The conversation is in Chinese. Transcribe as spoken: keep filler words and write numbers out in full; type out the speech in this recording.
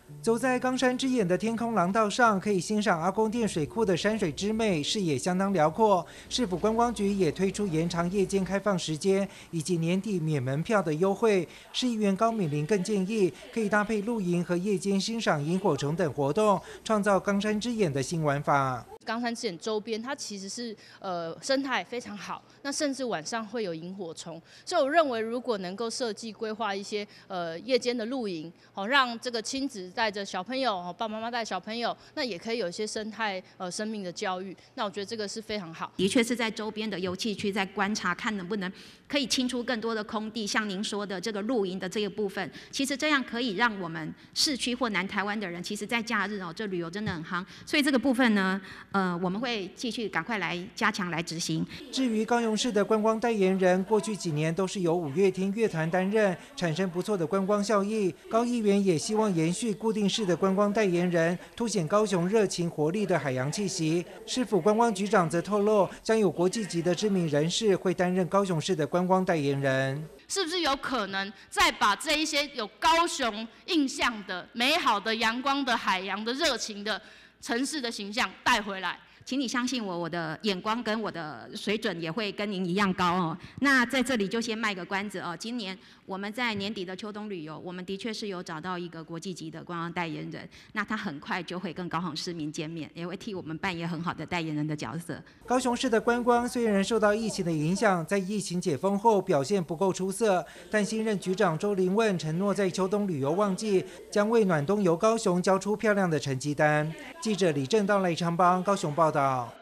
走在冈山之眼的天空廊道上，可以欣赏阿公店水库的山水之美，视野相当辽阔。市府观光局也推出延长夜间开放时间以及年底免门票的优惠。市议员高敏玲更建议，可以搭配露营和夜间欣赏萤火虫等活动，创造冈山之眼的新玩法。 冈山之眼周边，它其实是呃生态非常好，那甚至晚上会有萤火虫，所以我认为如果能够设计规划一些呃夜间的露营，好、哦、让这个亲子带着小朋友，哦、爸爸妈妈带小朋友，那也可以有一些生态呃生命的教育，那我觉得这个是非常好。 的确是在周边的油气区在观察，看能不能可以清出更多的空地，像您说的这个露营的这个部分，其实这样可以让我们市区或南台湾的人，其实在假日哦，这旅游真的很夯，所以这个部分呢。呃，我们会继续赶快来加强来执行。 至于高雄市的观光代言人，过去几年都是由五月天乐团担任，产生不错的观光效益。高议员也希望延续固定式的观光代言人，凸显高雄热情活力的海洋气息。市府观光局长则透露，将有国际级的知名人士会担任高雄市的观光代言人。 是不是有可能再把这一些有高雄印象的、美好的、阳光的、海洋的、热情的城市的形象带回来？ 请你相信我，我的眼光跟我的水准也会跟您一样高哦。那在这里就先卖个关子哦。今年我们在年底的秋冬旅游，我们的确是有找到一个国际级的观光代言人，那他很快就会跟高雄市民见面，也会替我们扮演很好的代言人的角色。 高雄市的观光虽然受到疫情的影响，在疫情解封后表现不够出色，但新任局长周林问承诺，在秋冬旅游旺季将为暖冬游高雄交出漂亮的成绩单。记者李正道、赖昌邦高雄报道。